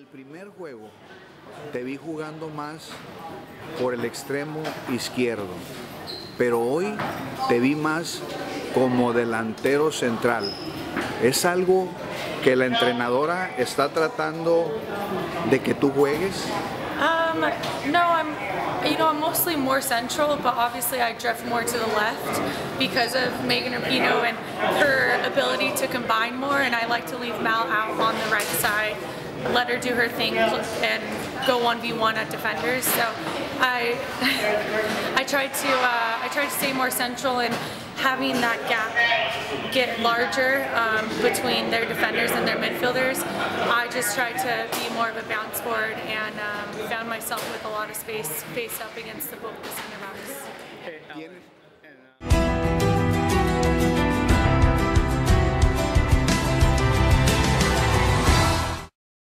primer juego te vi jugando más por el extremo izquierdo, pero hoy te vi más como delantero central. ¿Es algo que la entrenadora está tratando de que tú juegues? No, I'm mostly more central, but obviously I drift more to the left because of Megan Rapinoe and her ability to combine more, and I like to leave Mal out on the right side, let her do her thing and go 1v1 at defenders. So I try to stay more central, and having that gap get larger between their defenders and their midfielders, I just tried to be more of a bounce forward and found myself with a lot of space faced up against both the center backs.